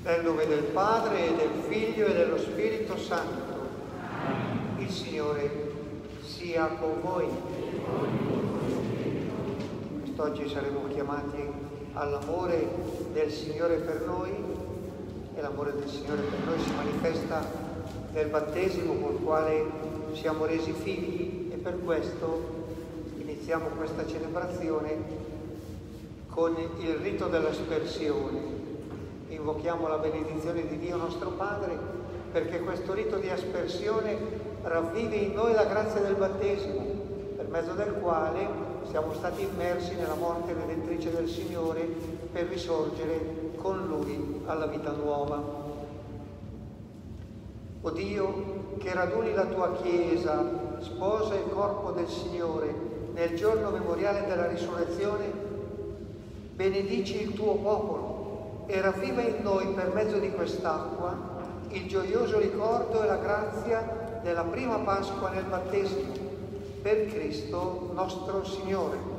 Nel nome del Padre, e del Figlio, e dello Spirito Santo. Il Signore sia con voi. Quest'oggi saremo chiamati all'amore del Signore per noi, e l'amore del Signore per noi si manifesta nel battesimo col quale siamo resi figli, e per questo iniziamo questa celebrazione con il rito dell'aspersione. Invochiamo la benedizione di Dio nostro Padre, perché questo rito di aspersione ravvivi in noi la grazia del battesimo, per mezzo del quale siamo stati immersi nella morte redentrice del Signore per risorgere con Lui alla vita nuova. O Dio, che raduni la tua Chiesa, sposa il corpo del Signore, nel giorno memoriale della risurrezione, benedici il tuo popolo e ravviva in noi, per mezzo di quest'acqua, il gioioso ricordo e la grazia della prima Pasqua nel battesimo, per Cristo nostro Signore.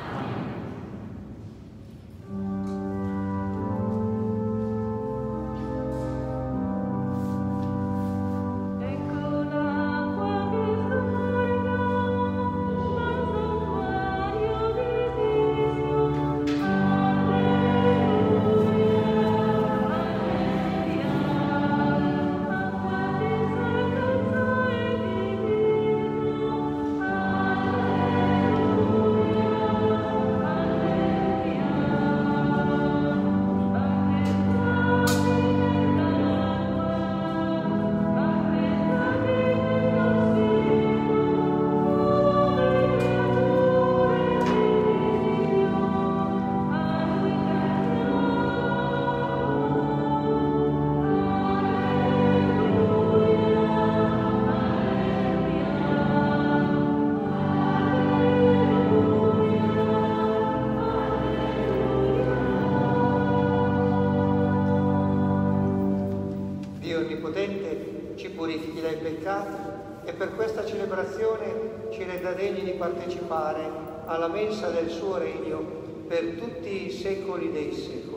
E per questa celebrazione ci renda degni di partecipare alla mensa del suo regno per tutti i secoli dei secoli.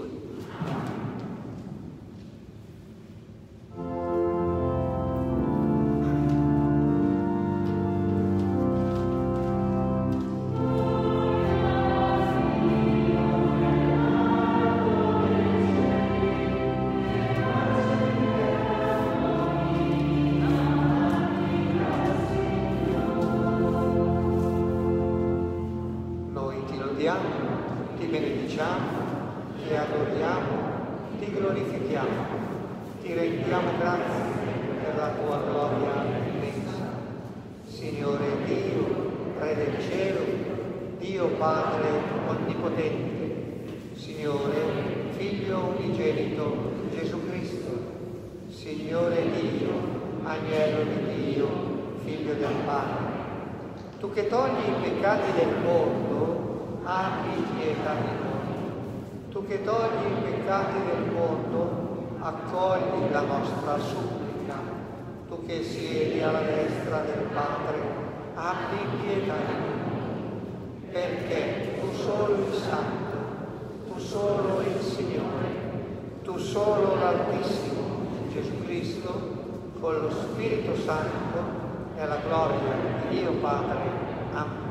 Ti benediciamo, ti adoriamo, ti glorifichiamo, ti rendiamo grazie per la tua gloria immensa. Signore Dio, Re del cielo, Dio Padre onnipotente, Signore Figlio unigenito Gesù Cristo, Signore Dio, Agnello di Dio, Figlio del Padre, tu che togli i peccati del mondo, abbi pietà di noi. Tu che togli i peccati del mondo, accogli la nostra supplica. Tu che siedi alla destra del Padre, abbi pietà di noi. Perché tu solo il Santo, tu solo il Signore, tu solo l'Altissimo, Gesù Cristo, con lo Spirito Santo, nella gloria di Dio Padre. Amen.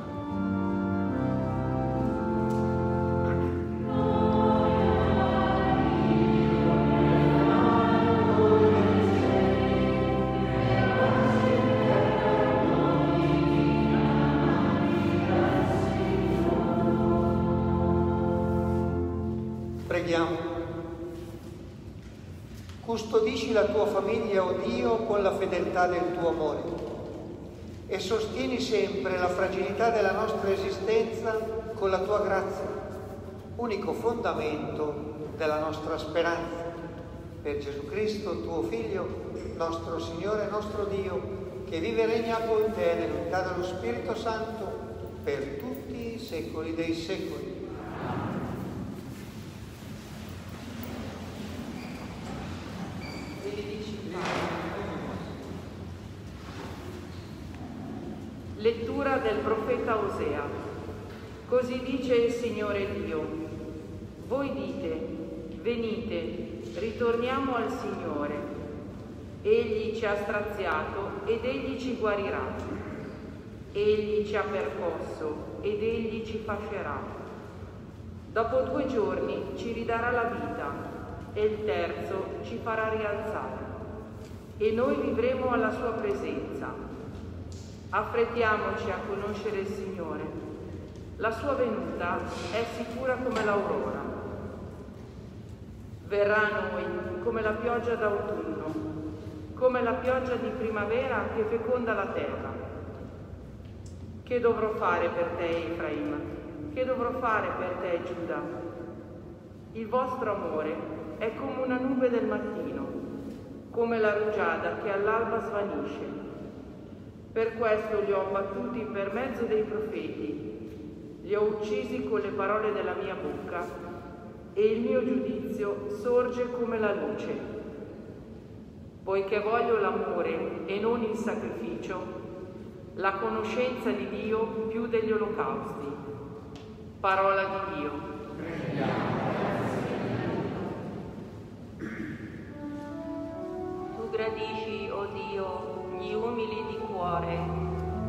Preghiamo. Custodisci la tua famiglia, o Dio, con la fedeltà del tuo amore e sostieni sempre la fragilità della nostra esistenza con la tua grazia, unico fondamento della nostra speranza. Per Gesù Cristo, tuo Figlio, nostro Signore e nostro Dio, che vive e regna con te nell'unità dello Spirito Santo per tutti i secoli dei secoli. Lettura del profeta Osea. Così dice il Signore Dio: voi dite, venite, ritorniamo al Signore. Egli ci ha straziato ed Egli ci guarirà. Egli ci ha percosso ed Egli ci fascerà. Dopo 2 giorni ci ridarà la vita e il terzo ci farà rialzare. E noi vivremo alla sua presenza. Affrettiamoci a conoscere il Signore. La sua venuta è sicura come l'aurora. Verrà a noi come la pioggia d'autunno, come la pioggia di primavera che feconda la terra. Che dovrò fare per te, Efraim? Che dovrò fare per te, Giuda? Il vostro amore è come una nube del mattino, come la rugiada che all'alba svanisce. Per questo li ho abbattuti per mezzo dei profeti, li ho uccisi con le parole della mia bocca, e il mio giudizio sorge come la luce. Poiché voglio l'amore e non il sacrificio, la conoscenza di Dio più degli olocausti. Parola di Dio. Tu gradisci, o Dio, gli umili di cuore.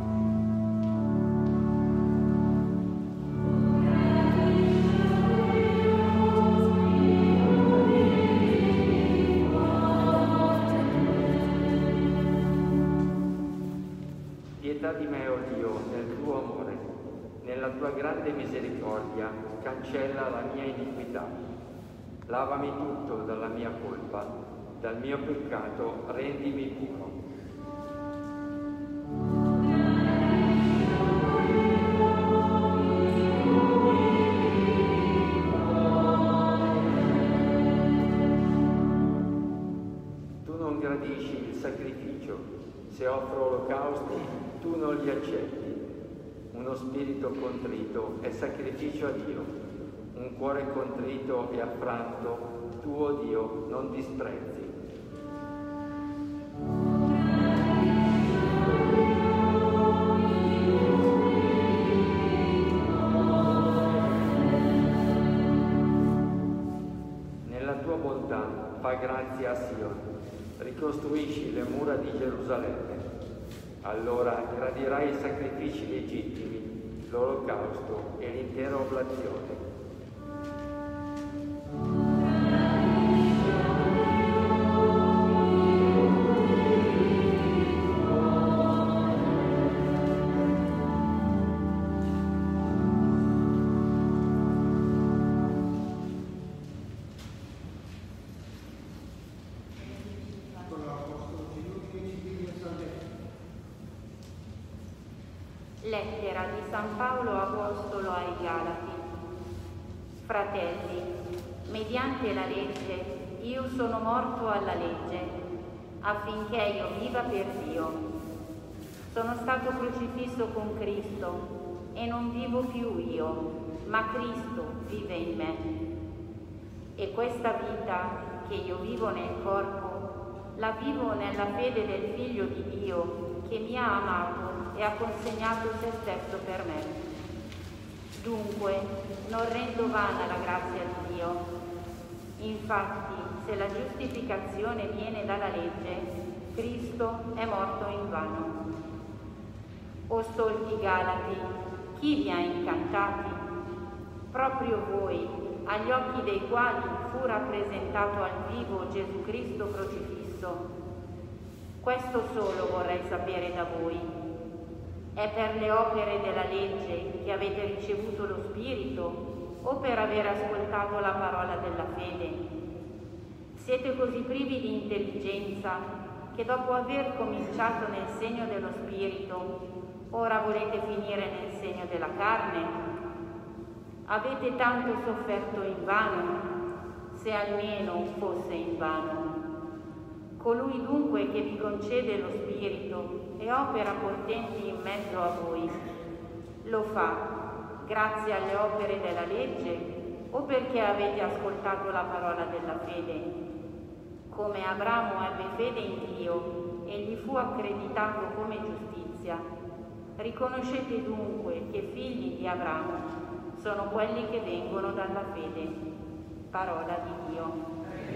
Pietà di me, o Dio, nel tuo amore, nella tua grande misericordia, cancella la mia iniquità. Lavami tutto dalla mia colpa, dal mio peccato rendimi puro. Tu non gradisci il sacrificio, se offro olocausti tu non li accetti. Uno spirito contrito è sacrificio a Dio, un cuore contrito e affranto tu, o Dio, non disprezzi. Nella tua bontà fa grazia a Sion, ricostruisci le mura di Gerusalemme. Allora gradirai i sacrifici legittimi, l'olocausto e l'intera oblazione. Lettera di San Paolo Apostolo ai Galati. Fratelli, mediante la legge io sono morto alla legge, affinché io viva per Dio. Sono stato crocifisso con Cristo e non vivo più io, ma Cristo vive in me. E questa vita che io vivo nel corpo, la vivo nella fede del Figlio di Dio che mi ha amato e ha consegnato se stesso per me. Dunque, non rendo vana la grazia di Dio. Infatti, se la giustificazione viene dalla legge, Cristo è morto in vano. O stolti Galati, chi vi ha incantati? Proprio voi, agli occhi dei quali fu rappresentato al vivo Gesù Cristo crocifisso. Questo solo vorrei sapere da voi. È per le opere della legge che avete ricevuto lo Spirito o per aver ascoltato la parola della fede? Siete così privi di intelligenza che dopo aver cominciato nel segno dello Spirito, ora volete finire nel segno della carne? Avete tanto sofferto invano, se almeno fosse invano. Colui dunque che vi concede lo Spirito e opera portenti in mezzo a voi, lo fa grazie alle opere della legge o perché avete ascoltato la parola della fede? Come Abramo ebbe fede in Dio e gli fu accreditato come giustizia, riconoscete dunque che figli di Abramo sono quelli che vengono dalla fede. Parola di Dio.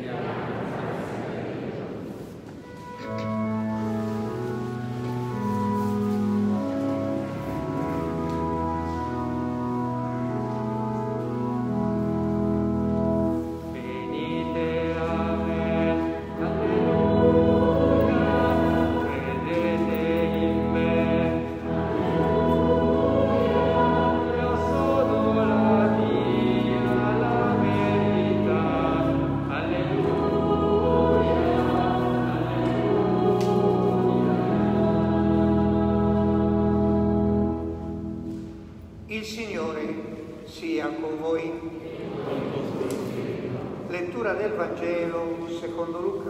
Il Signore sia con voi. Lettura del Vangelo secondo Luca.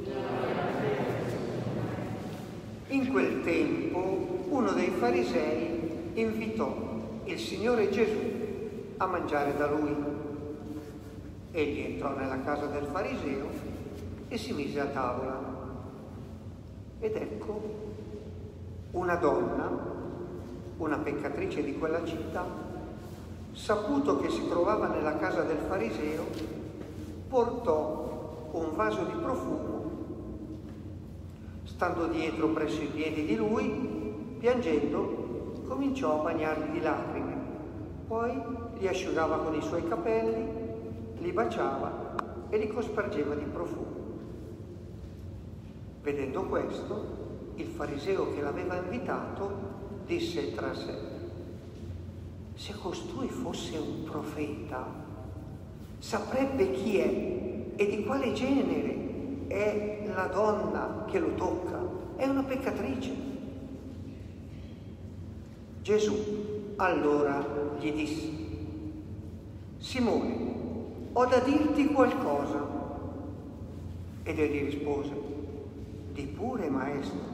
In quel tempo uno dei farisei invitò il Signore Gesù a mangiare da lui. Egli entrò nella casa del fariseo e si mise a tavola. Ed ecco, una donna, una peccatrice di quella città, saputo che si trovava nella casa del fariseo, portò un vaso di profumo. Stando dietro presso i piedi di lui, piangendo, cominciò a bagnarli di lacrime. Poi li asciugava con i suoi capelli, li baciava e li cospargeva di profumo. Vedendo questo, il fariseo che l'aveva invitato disse tra sé: se costui fosse un profeta, saprebbe chi è e di quale genere è la donna che lo tocca. È una peccatrice. Gesù allora gli disse: Simone, ho da dirti qualcosa. Ed egli rispose: di pure, maestro.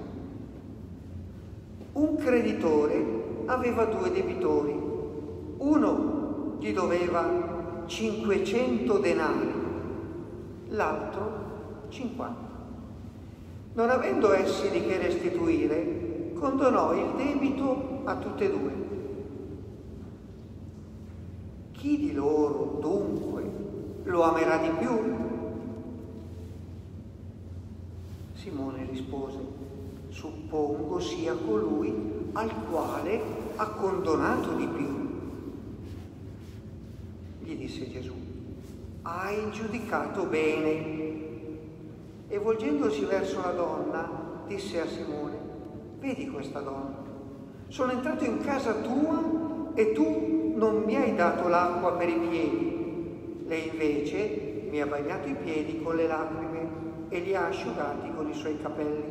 Un creditore aveva 2 debitori. Uno gli doveva 500 denari, l'altro 50. Non avendo essi di che restituire, condonò il debito a tutte e 2. Chi di loro, dunque, lo amerà di più? Simone rispose: suppongo sia colui al quale ha condonato di più. Gli disse Gesù: hai giudicato bene. E volgendosi verso la donna, disse a Simone: vedi questa donna? Sono entrato in casa tua e tu non mi hai dato l'acqua per i piedi. Lei invece mi ha bagnato i piedi con le lacrime e li ha asciugati con i suoi capelli.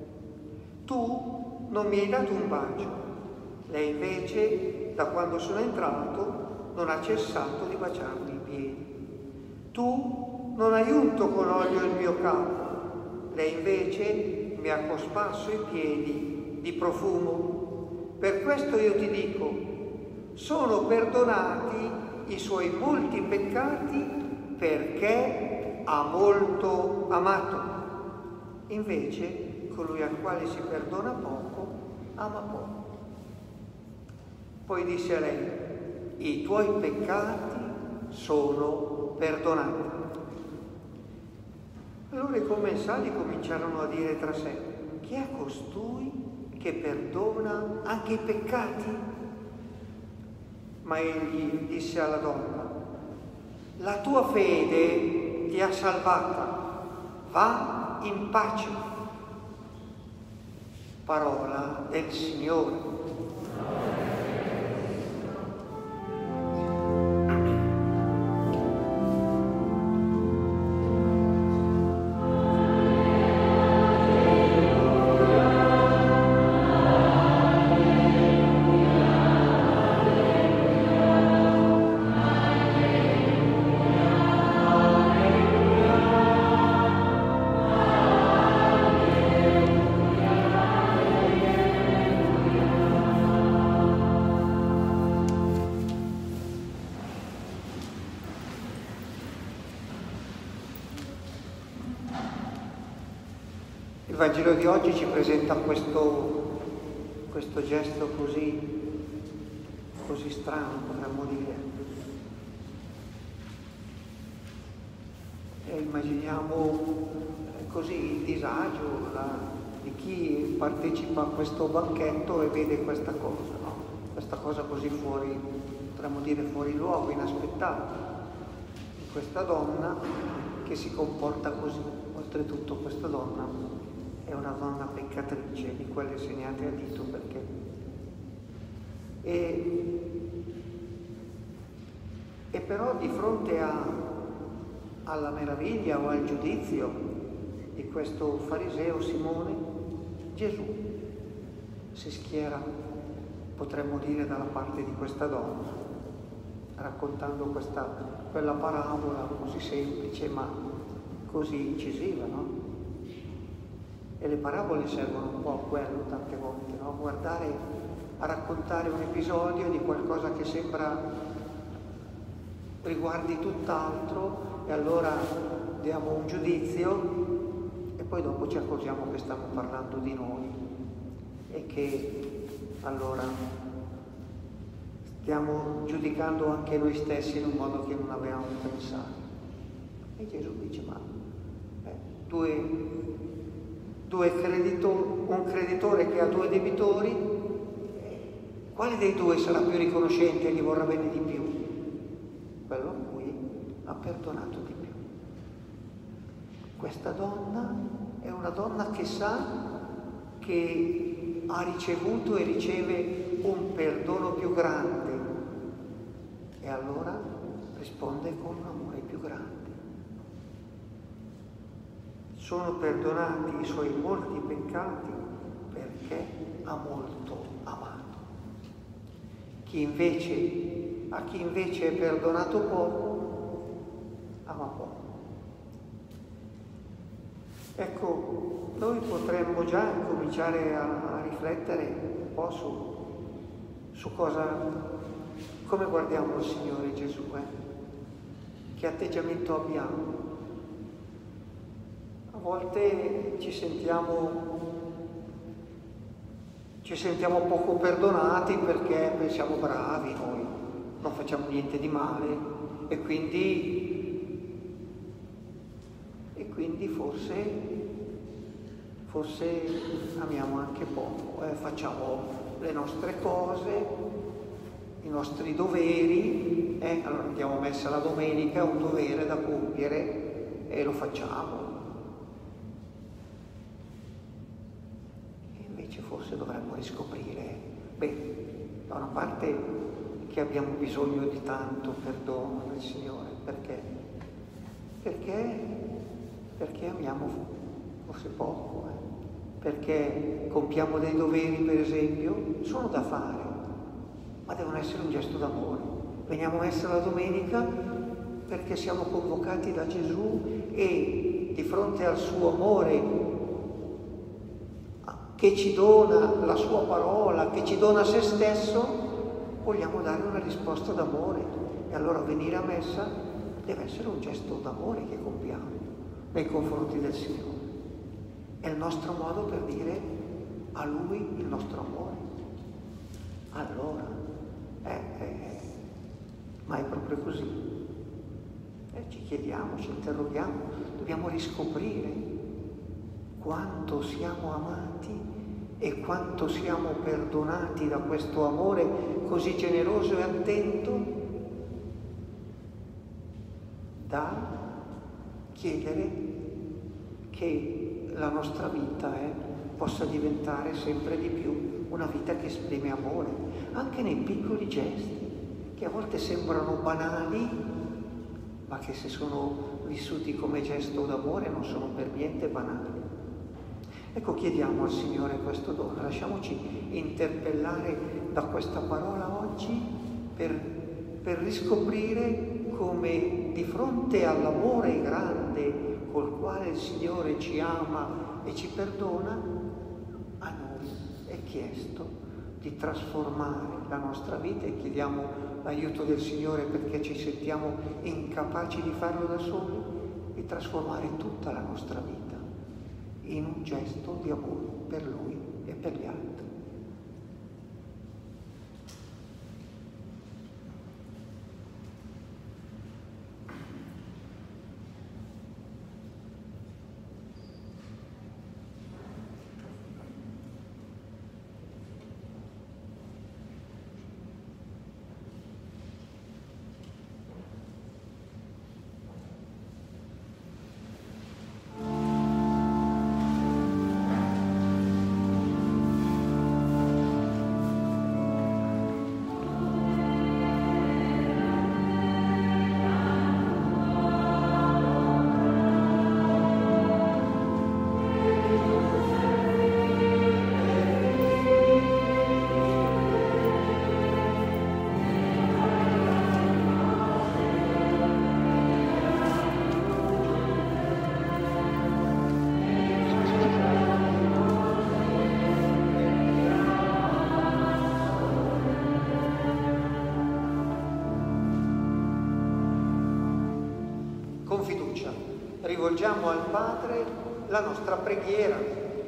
Tu non mi hai dato un bacio, lei invece, da quando sono entrato, non ha cessato di baciarmi i piedi. Tu non hai unto con olio il mio capo, lei invece mi ha cosparso i piedi di profumo. Per questo io ti dico, sono perdonati i suoi molti peccati perché ha molto amato. Invece, colui al quale si perdona poco, ama poco. Poi disse a lei: i tuoi peccati sono perdonati. Allora i commensali cominciarono a dire tra sé: chi è costui che perdona anche i peccati? Ma egli disse alla donna: la tua fede ti ha salvata, va in pace. Parola del Signore. Il Vangelo di oggi ci presenta questo gesto così strano, potremmo dire. immaginiamo così il disagio di chi partecipa a questo banchetto e vede questa cosa, no? Questa cosa così fuori, potremmo dire fuori luogo, inaspettata, di questa donna che si comporta così. Oltretutto questa donna è una donna peccatrice, di quelle segnate a dito, perché e però di fronte alla meraviglia o al giudizio di questo fariseo Simone, Gesù si schiera, potremmo dire, dalla parte di questa donna, raccontando quella parabola così semplice ma così incisiva, no? E le parabole servono un po' a quello tante volte, no? A raccontare un episodio di qualcosa che sembra riguardi tutt'altro, e allora diamo un giudizio e poi dopo ci accorgiamo che stiamo parlando di noi e che allora stiamo giudicando anche noi stessi in un modo che non avevamo pensato. E Gesù dice: ma un creditore che ha due debitori, quale dei due sarà più riconoscente e gli vorrà bene di più? Quello a cui ha perdonato di più. Questa donna è una donna che sa che ha ricevuto e riceve un perdono più grande, e allora risponde con un amore più grande. Sono perdonati i suoi molti peccati perché ha molto amato. A chi invece è perdonato poco, ama poco. Ecco, noi potremmo già cominciare a riflettere un po' su come guardiamo il Signore Gesù, che atteggiamento abbiamo. A volte ci sentiamo poco perdonati perché pensiamo bravi noi, non facciamo niente di male e quindi forse amiamo anche poco, facciamo le nostre cose, i nostri doveri, allora andiamo a messa la domenica, un dovere da compiere e lo facciamo. Forse dovremmo riscoprire, da una parte che abbiamo bisogno di tanto perdono del Signore, perché amiamo forse poco, perché compiamo dei doveri, per esempio, sono da fare, ma devono essere un gesto d'amore. Veniamo a messa la domenica perché siamo convocati da Gesù e di fronte al suo amore che ci dona la sua parola, che ci dona se stesso, vogliamo dare una risposta d'amore. E allora venire a messa deve essere un gesto d'amore che compiamo nei confronti del Signore. È il nostro modo per dire a Lui il nostro amore. Allora, ma è proprio così. Ci chiediamo, ci interroghiamo, dobbiamo riscoprire quanto siamo amati e quanto siamo perdonati da questo amore così generoso e attento, da chiedere che la nostra vita possa diventare sempre di più una vita che esprime amore, anche nei piccoli gesti, che a volte sembrano banali, ma che se sono vissuti come gesto d'amore non sono per niente banali. Ecco, chiediamo al Signore questo dono, lasciamoci interpellare da questa parola oggi per riscoprire come di fronte all'amore grande col quale il Signore ci ama e ci perdona, a noi è chiesto di trasformare la nostra vita, e chiediamo l'aiuto del Signore perché ci sentiamo incapaci di farlo da soli, di trasformare tutta la nostra vita in un gesto di amore per Lui e per gli altri. rivolgiamo al Padre la nostra preghiera.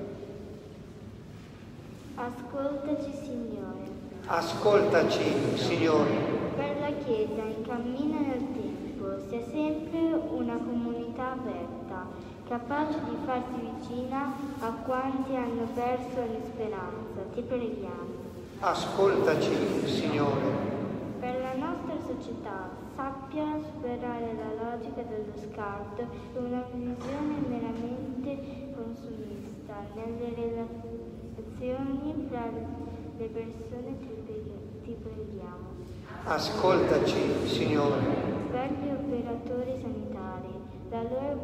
Ascoltaci, Signore. Ascoltaci, Signore. Per la Chiesa in cammino nel tempo sia sempre una comunità aperta, capace di farsi vicina a quanti hanno perso ogni speranza. Ti preghiamo. Ascoltaci, Signore. Per la nostra società sappia superare la logica dello scarto e una visione meramente consumista nelle relazioni fra le persone. Ti preghiamo. Ascoltaci, Signore. Per gli operatori sanitari, la loro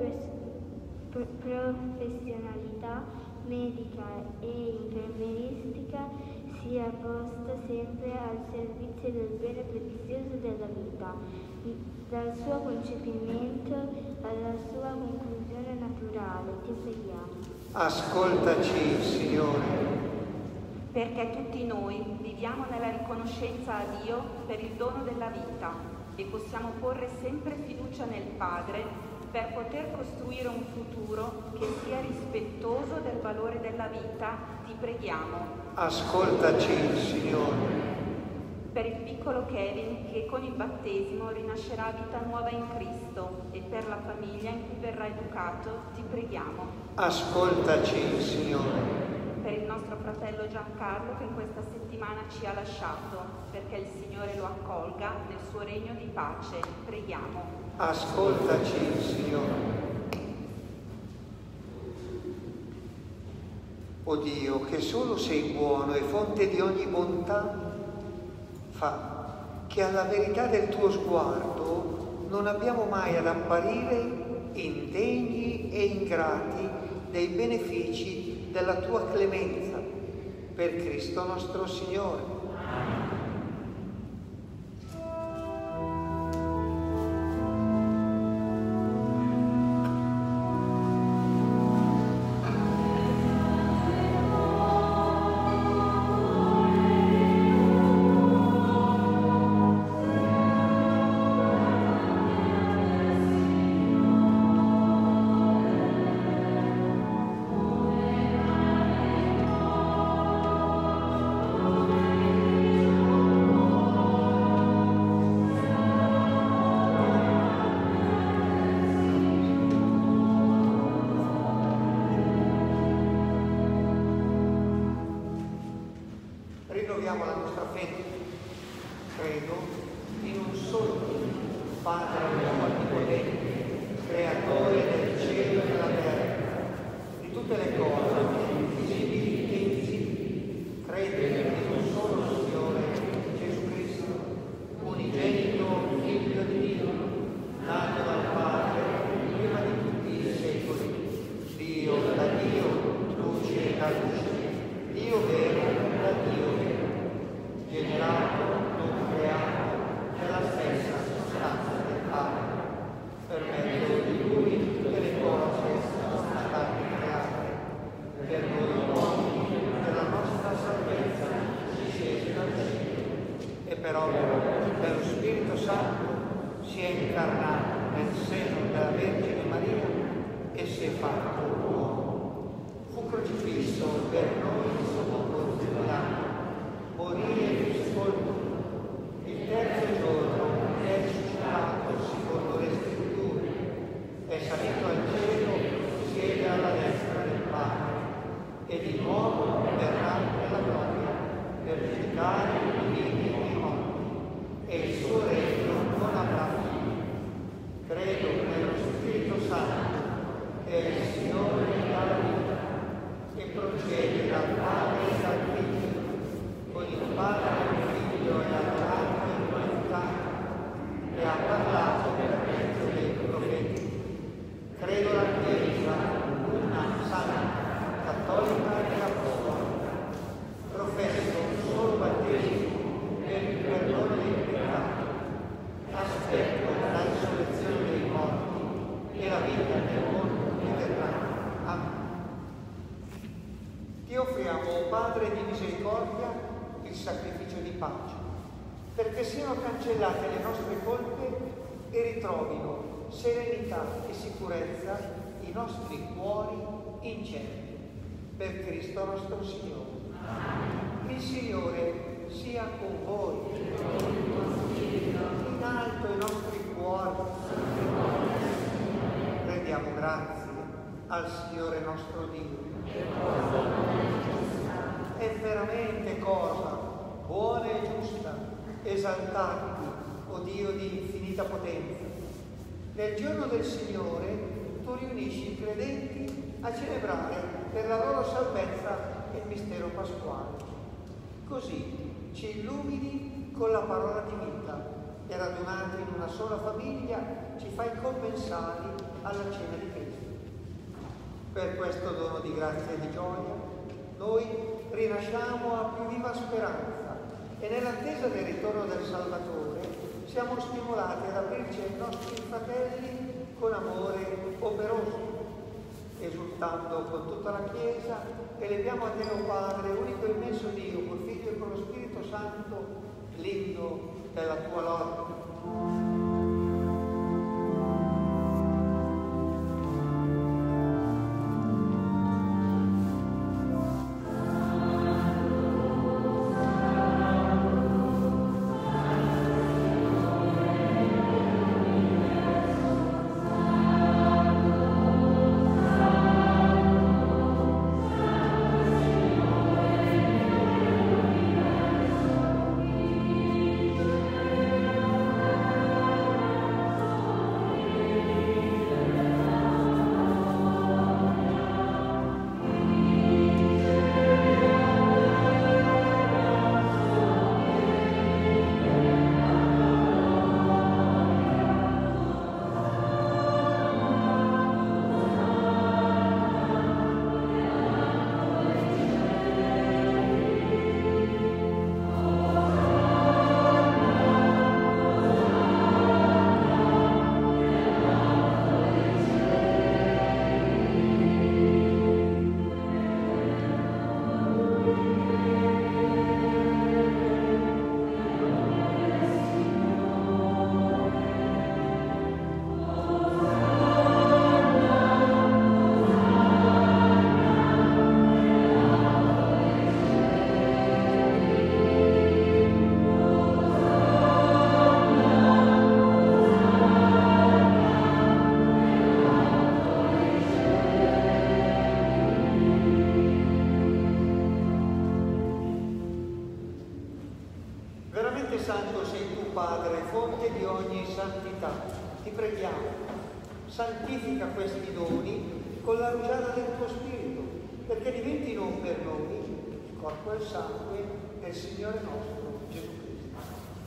professionalità medica e infermieristica sia posta sempre al servizio del bene prezioso della vita, dal suo concepimento alla sua conclusione naturale. Ti preghiamo. Ascoltaci, Signore. Perché tutti noi viviamo nella riconoscenza a Dio per il dono della vita e possiamo porre sempre fiducia nel Padre per poter costruire un futuro che sia rispettoso del valore della vita. Ti preghiamo. Ascoltaci, Signore. Per il piccolo Kevin che con il battesimo rinascerà vita nuova in Cristo e per la famiglia in cui verrà educato, ti preghiamo. Ascoltaci, Signore. Per il nostro fratello Giancarlo che in questa settimana ci ha lasciato, perché il Signore lo accolga nel suo regno di pace, preghiamo. Ascoltaci, Signore. O Dio, che solo sei buono e fonte di ogni bontà, fa che alla verità del tuo sguardo non abbiamo mai ad apparire indegni e ingrati dei benefici della tua clemenza, per Cristo nostro Signore. Rinnoviamo la nostra fede. Credo in un solo Dio, Padre onnipotente, creatore del cielo e della terra, di tutte le cose, visibili e invisibili. Credo in un solo Signore, Gesù Cristo, unigenito Figlio di Dio, nato dal Padre prima di tutti i secoli, Dio da Dio, luce da luce, Dio vero da Dio vero, generato, non creato, nella stessa sostanza del Padre. Per mezzo di Lui tutte le cose sono state create. Per noi uomini, per la nostra salvezza, si scese dal cielo e per opera dello Spirito Santo si è incarnato nel seno della Vergine Maria e si è fatto uomo. Fu crocifisso per noi sotto Ponzio Pilato, morì e fu sepolto. Il terzo giorno è risuscitato secondo le Scritture, è salito al cielo, siede alla destra del Padre e di nuovo verrà nella gloria per giudicare i vivi e i morti, e il suo regno non avrà fine. Credo nello Spirito Santo, che è il Signore della vita, che procede dal Padre e dal Figlio, con il Padre e il Figlio è adorato in qualità, e ha parlato per mezzo dei profeti. Credo la Chiesa, una santa, cattolica e apostolica. Professo un solo battesimo per il perdono dei peccati. Aspetto la risurrezione dei morti e la vita del mondo che verrà. Amen. Ti offriamo, o Padre di misericordia, il sacrificio di pace, perché siano cancellate le nostre colpe e ritrovino serenità e sicurezza i nostri cuori in cielo. Per Cristo nostro Signore. Il Signore sia con voi. In alto i nostri cuori. Rendiamo grazie al Signore nostro Dio. È veramente cosa buona e giusta esaltarti, o Dio di infinita potenza. Nel giorno del Signore tu riunisci i credenti a celebrare per la loro salvezza il mistero pasquale. Così ci illumini con la parola di vita e radunati in una sola famiglia ci fai commensali alla cena di Cristo. Per questo dono di grazia e di gioia noi rinasciamo a più viva speranza e nell'attesa del ritorno del Salvatore siamo stimolati ad aprirci ai nostri fratelli con amore operoso, esultando con tutta la Chiesa, eleviamo a te, o Padre, unico e immenso Dio, col Figlio e con lo Spirito Santo, l'inno della tua lode. Santo sei tu, Padre, fonte di ogni santità. Ti preghiamo, santifica questi doni con la rugiada del tuo Spirito, perché diventino per noi il corpo e il sangue del Signore nostro Gesù Cristo.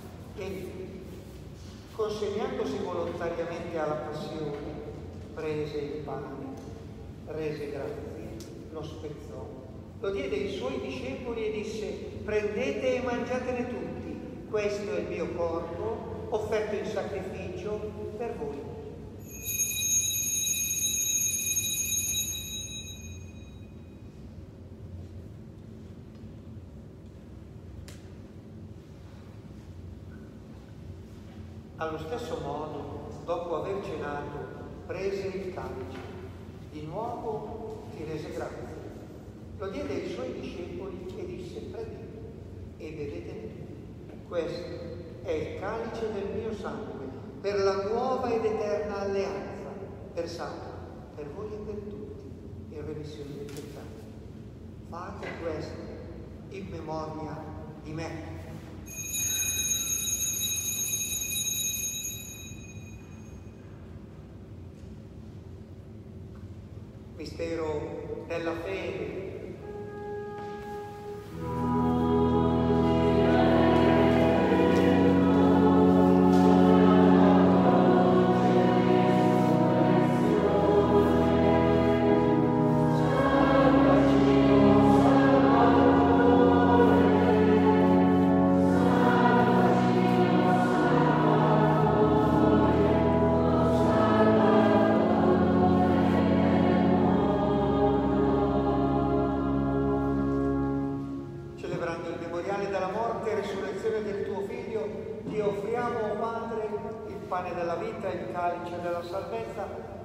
Egli, consegnandosi volontariamente alla passione, prese il pane, rese grazie, lo spezzò, lo diede ai suoi discepoli e disse: prendete e mangiatene tutti. Questo è il mio corpo, offerto in sacrificio per voi. Allo stesso modo, dopo aver cenato, prese il calice. Di nuovo ti rese grazie. Lo diede ai suoi discepoli e disse: prendete e bevete. Questo è il calice del mio sangue, per la nuova ed eterna alleanza, per salva, per voi e per tutti, in remissione dei peccati. Fate questo in memoria di me. Mistero della fede.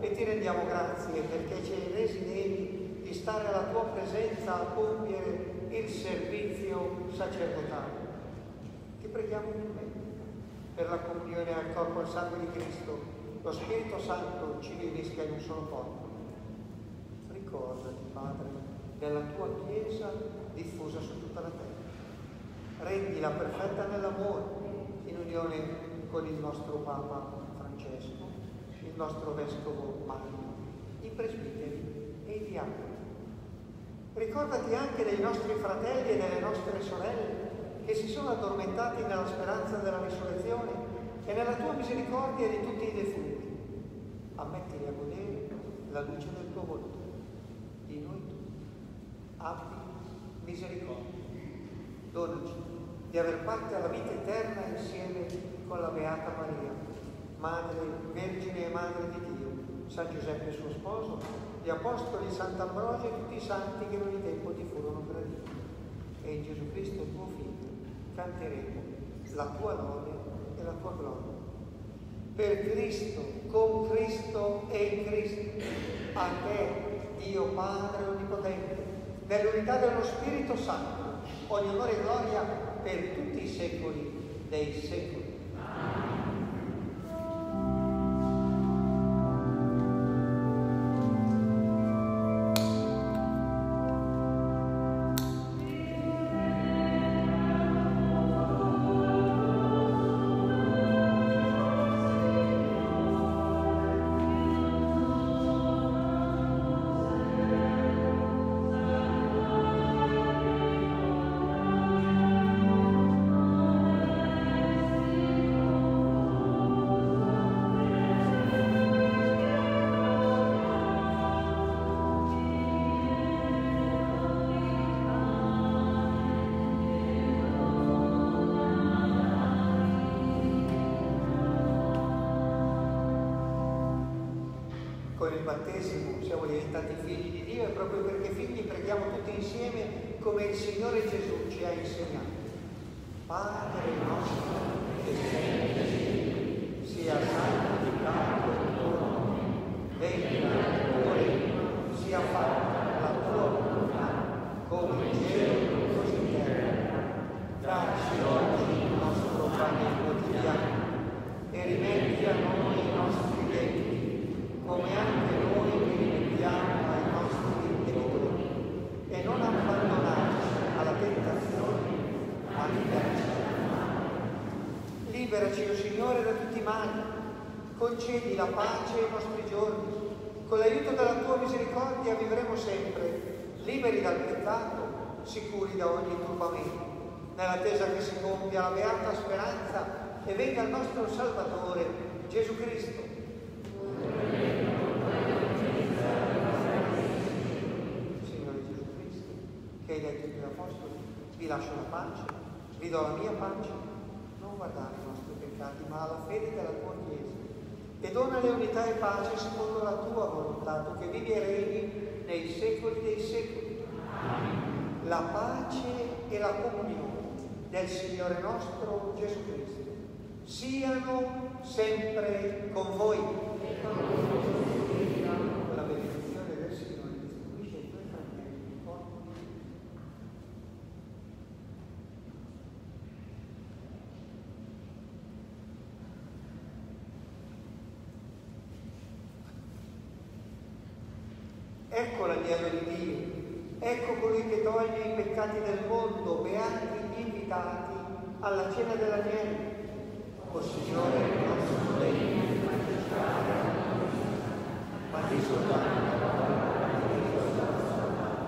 e ti rendiamo grazie perché ci hai resi degni di stare alla tua presenza a compiere il servizio sacerdotale. Ti preghiamo umilmente per la comunione al corpo e al sangue di Cristo, lo Spirito Santo ci riunisca in un solo corpo. Ricordati, Padre, della tua Chiesa diffusa su tutta la terra. Rendila perfetta nell'amore, in unione con il nostro Papa Francesco, il nostro Vescovo Mario, i presbiteri e i diaconi. Ricordati anche dei nostri fratelli e delle nostre sorelle che si sono addormentati nella speranza della risurrezione e nella tua misericordia di tutti i defunti. Ammettili a godere la luce del tuo volto. Di noi tutti. Abbi misericordia. Donaci di aver parte alla vita eterna insieme con la Beata Maria, Madre, Vergine e Madre di Dio, San Giuseppe suo sposo, gli Apostoli, Sant'Ambrogio e tutti i santi che in ogni tempo ti furono graditi. E in Gesù Cristo, tuo Figlio, canteremo la tua lode e la tua gloria. Per Cristo, con Cristo e in Cristo, a te, Dio Padre Onnipotente, nell'unità dello Spirito Santo, ogni onore e gloria per tutti i secoli dei secoli. Con il battesimo siamo diventati figli di Dio e proprio perché figli preghiamo tutti insieme come il Signore Gesù ci ha insegnato. Padre nostro che sei nei cieli, sia santificato il tuo nome, venga il tuo regno, sia fatta la tua volontà, come in cielo così in terra. Dacci oggi il nostro pane quotidiano e rimetti a noi i nostri debiti, come anche noi che rimettiamo ai nostri debitori, e non abbandonarci alla tentazione, ma liberaci dal male. Liberaci, o Signore, da tutti i mali, concedi la pace ai nostri giorni, con l'aiuto della tua misericordia vivremo sempre, liberi dal peccato, sicuri da ogni turbamento, nell'attesa che si compia la beata speranza e venga il nostro Salvatore, Gesù Cristo. Che hai detto ai tuoi apostoli, vi lascio la pace, vi do la mia pace, non guardare i nostri peccati, ma alla fede della tua Chiesa, e donale unità e pace secondo la tua volontà, tu che vivi e regni nei secoli dei secoli. Amen. La pace e la comunione del Signore nostro Gesù Cristo siano sempre con voi. La benedizione del Signore distribuisce ai tuoi fratelli il corpo di Cristo. Ecco l'agnello di Dio, ecco colui che toglie i peccati del mondo, beati gli invitati alla cena dell'agnello. O Signore, non sono degno di manifestare la tua vita, ma di soltanto la parola di Dio sarà salvato.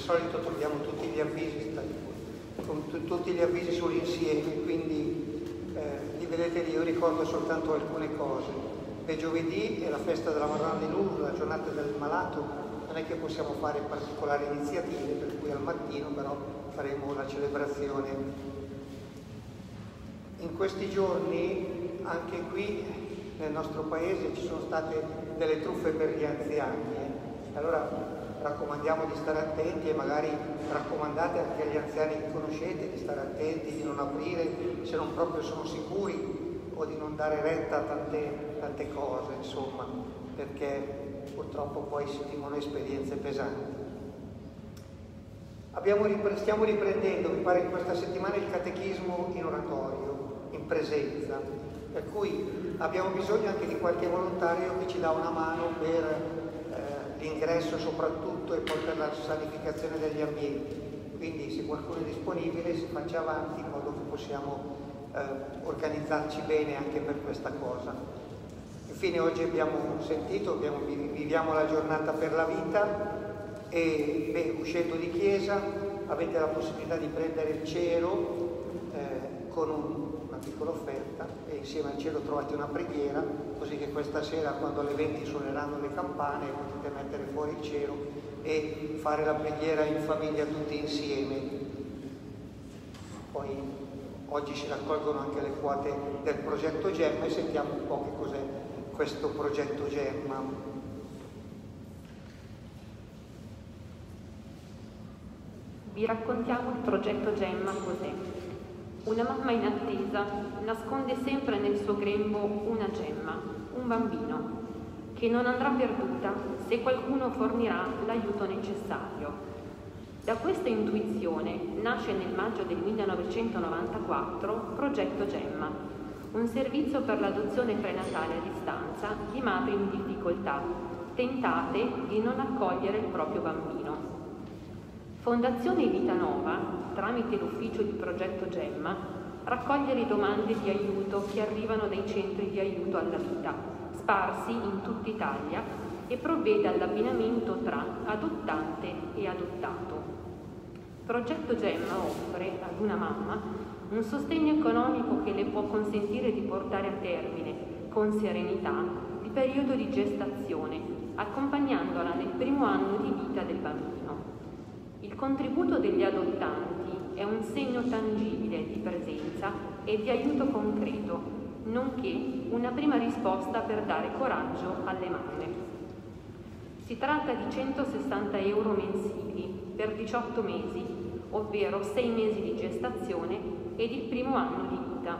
solito troviamo tutti gli avvisi, tutti gli avvisi sull'insieme, quindi li vedete lì. Io ricordo soltanto alcune cose. Per giovedì è la festa della Madonna di Lourdes, la giornata del malato, non è che possiamo fare particolari iniziative, per cui al mattino però faremo la celebrazione. In questi giorni, anche qui nel nostro paese, ci sono state delle truffe per gli anziani. Allora raccomandiamo di stare attenti e magari raccomandate anche agli anziani che conoscete di stare attenti, di non aprire se non proprio sono sicuri o di non dare retta a tante cose, insomma, perché purtroppo poi si vivono esperienze pesanti. Stiamo riprendendo, mi pare, in questa settimana il catechismo in oratorio, in presenza, per cui abbiamo bisogno anche di qualche volontario che ci dà una mano per l'ingresso soprattutto e poi per la sanificazione degli ambienti. Quindi se qualcuno è disponibile si faccia avanti in modo che possiamo organizzarci bene anche per questa cosa. Infine oggi abbiamo sentito, viviamo la giornata per la vita e uscendo di chiesa avete la possibilità di prendere il cielo con una piccola offerta e insieme al cielo trovate una preghiera, così che questa sera quando alle 20 suoneranno le campane potete mettere fuori il cielo e fare la preghiera in famiglia tutti insieme. Poi oggi si raccolgono anche le quote del progetto Gemma e sentiamo un po' che cos'è questo progetto Gemma. Vi raccontiamo il progetto Gemma cos'è. Una mamma in attesa nasconde sempre nel suo grembo una gemma, un bambino, che non andrà perduta se qualcuno fornirà l'aiuto necessario. Da questa intuizione nasce nel maggio del 1994 Progetto Gemma, un servizio per l'adozione prenatale a distanza di madri in difficoltà, tentate di non accogliere il proprio bambino. Fondazione Vita Nova, tramite l'ufficio di Progetto Gemma, raccoglie le domande di aiuto che arrivano dai centri di aiuto alla vita, sparsi in tutta Italia, e provvede all'abbinamento tra adottante e adottato. Progetto Gemma offre ad una mamma un sostegno economico che le può consentire di portare a termine, con serenità, il periodo di gestazione, accompagnandola nel primo anno di vita del bambino. Il contributo degli adottanti è un segno tangibile di presenza e di aiuto concreto, nonché una prima risposta per dare coraggio alle mamme. Si tratta di 160 euro mensili per 18 mesi, ovvero 6 mesi di gestazione ed il primo anno di vita.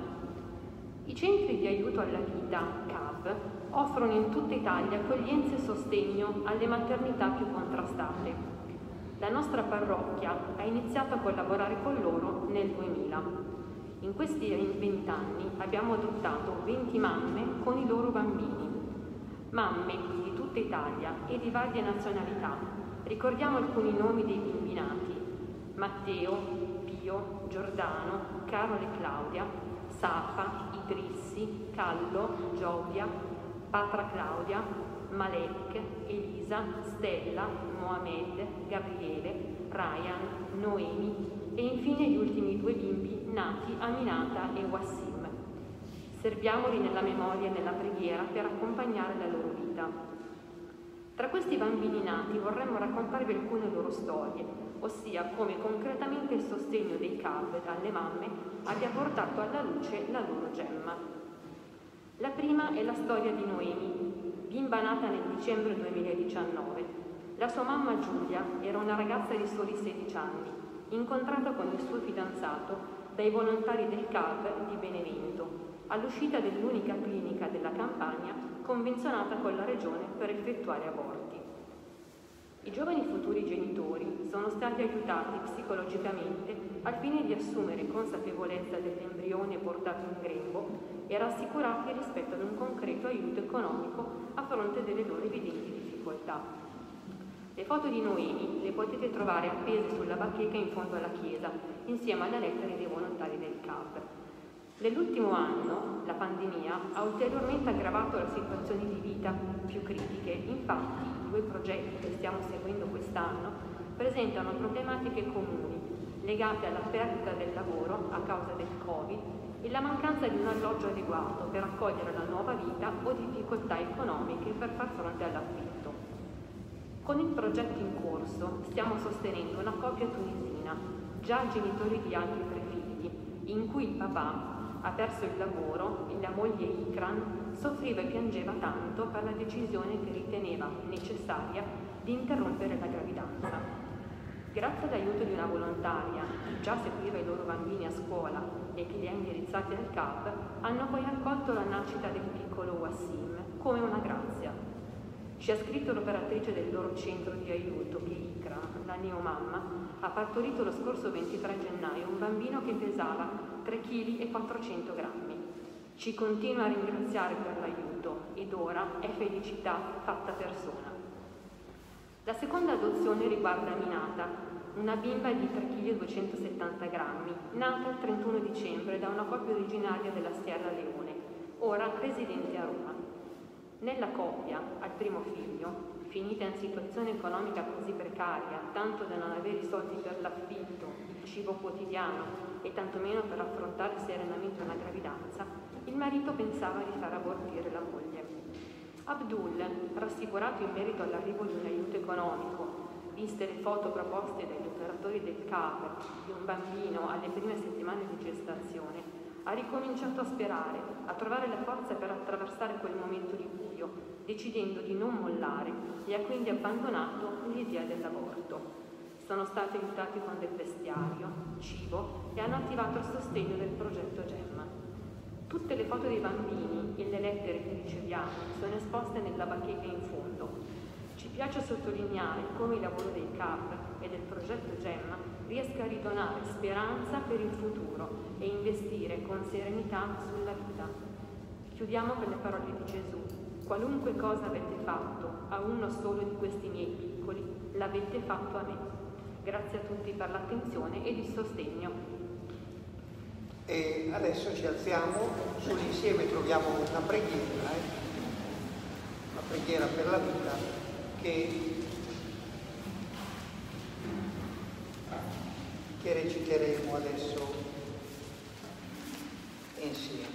I centri di aiuto alla vita, CAV, offrono in tutta Italia accoglienza e sostegno alle maternità più contrastate. La nostra parrocchia ha iniziato a collaborare con loro nel 2000. In questi 20 anni abbiamo adottato 20 mamme con i loro bambini. Mamme di tutta Italia e di varie nazionalità. Ricordiamo alcuni nomi dei bimbi nati: Matteo, Pio, Giordano, Carol e Claudia, Safa, Idrissi, Callo, Gioia, Patra Claudia, Malek, Elisa, Stella, Mohamed, Gabriele, Ryan, Noemi e infine gli ultimi 2 bimbi nati Aminata e Wassim. Serviamoli nella memoria e nella preghiera per accompagnare la loro vita. Tra questi bambini nati vorremmo raccontarvi alcune loro storie, ossia come concretamente il sostegno dei CAV alle mamme abbia portato alla luce la loro gemma. La prima è la storia di Noemi, bimba nata nel dicembre 2019. La sua mamma Giulia era una ragazza di soli 16 anni, incontrata con il suo fidanzato dai volontari del CAV di Benevento, all'uscita dell'unica clinica della Campania convenzionata con la regione per effettuare aborti. I giovani futuri genitori sono stati aiutati psicologicamente al fine di assumere consapevolezza dell'embrione portato in grembo e rassicurati rispetto ad un concreto aiuto economico a fronte delle loro evidenti difficoltà. Le foto di Noemi le potete trovare appese sulla bacheca in fondo alla chiesa, insieme alle lettere dei volontari del CAV. Nell'ultimo anno, la pandemia ha ulteriormente aggravato la situazione di vita più critiche. Infatti, i 2 progetti che stiamo seguendo quest'anno presentano problematiche comuni legate alla perdita del lavoro a causa del Covid e la mancanza di un alloggio adeguato per accogliere la nuova vita o difficoltà economiche per far fronte all'affitto. Con il progetto in corso stiamo sostenendo una coppia tunisina, già genitori di altri 3 figli, in cui il papà ha perso il lavoro e la moglie Ikran soffriva e piangeva tanto per la decisione che riteneva necessaria di interrompere la gravidanza. Grazie all'aiuto di una volontaria che già seguiva i loro bambini a scuola e che li ha indirizzati al CAP, hanno poi accolto la nascita del piccolo Wassim come una grazia. Ci ha scritto l'operatrice del loro centro di aiuto che Ikram, la neomamma, ha partorito lo scorso 23 gennaio un bambino che pesava 3 kg e 400 grammi. Ci continua a ringraziare per l'aiuto ed ora è felicità fatta persona. La seconda adozione riguarda Aminata, una bimba di 3 kg e 270 grammi, nata il 31 dicembre da una coppia originaria della Sierra Leone, ora residente a Roma. Nella coppia, al primo figlio, finita in situazione economica così precaria, tanto da non avere i soldi per l'affitto, il cibo quotidiano e tantomeno per affrontare serenamente una gravidanza, il marito pensava di far abortire la moglie. Abdul, rassicurato in merito all'arrivo di un aiuto economico, viste le foto proposte dagli operatori del CAP di un bambino alle prime settimane di gestazione, ha ricominciato a sperare, a trovare la forza per attraversare quel momento di buio, decidendo di non mollare e ha quindi abbandonato l'idea dell'aborto. Sono stati aiutati con del vestiario, cibo e hanno attivato il sostegno del progetto Gemma. Tutte le foto dei bambini e le lettere che riceviamo sono esposte nella bacheca in fondo. Ci piace sottolineare come il lavoro del CAP e del progetto Gemma riesca a ridonare speranza per il futuro e investire con serenità sulla vita. Chiudiamo con le parole di Gesù: qualunque cosa avete fatto a uno solo di questi miei piccoli, l'avete fatto a me. Grazie a tutti per l'attenzione ed il sostegno. E adesso ci alziamo, sull'insieme troviamo una preghiera per la vita che reciteremo adesso insieme.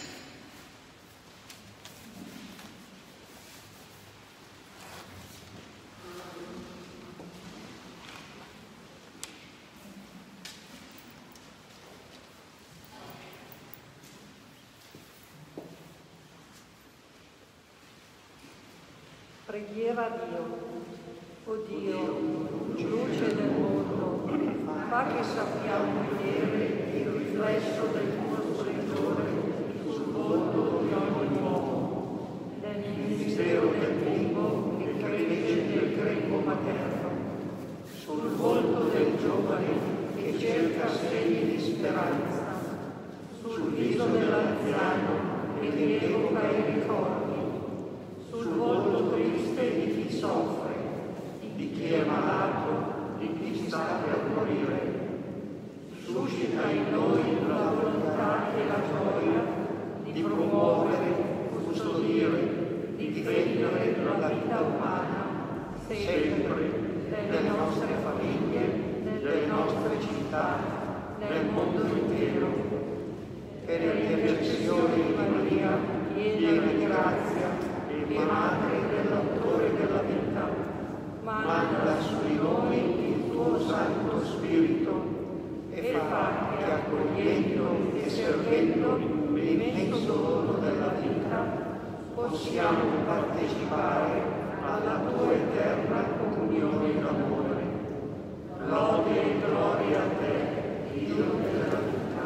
Preghiera a Dio. O Dio, luce del mondo, fa che sappiamo vedere il riflesso del tuo splendore sul volto di ogni uomo, nel mistero del bimbo che cresce nel grembo materno, sul volto del giovane che cerca segni di speranza, sul viso dell'anziano che rievoca i ricordi, sul volto triste di chi soffre, di chi è malato, di chi sta per morire. Suscita in noi la volontà e la gioia di promuovere, custodire, difendere la vita umana, sempre, nelle nostre famiglie, nelle nostre città, nel mondo intero. Per l'intercessione di Maria, piena di grazia, e madre dell'autore della vita, manda su di noi il tuo Santo Spirito e fa che accogliendo e servendo l'immenso dono della vita possiamo partecipare alla tua eterna comunione d'amore. Lode e gloria a te, Dio della vita.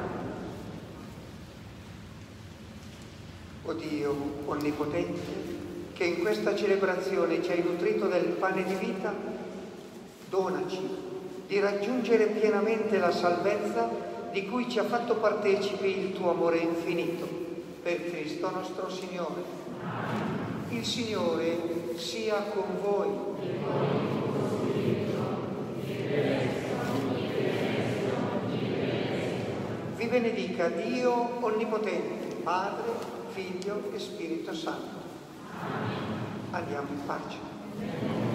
O Dio onnipotente, che in questa celebrazione ci hai nutrito del pane di vita, donaci di raggiungere pienamente la salvezza di cui ci ha fatto partecipi il tuo amore infinito. Per Cristo nostro Signore. Il Signore sia con voi. Vi benedica Dio onnipotente, Padre, Figlio e Spirito Santo. Andiamo in pace.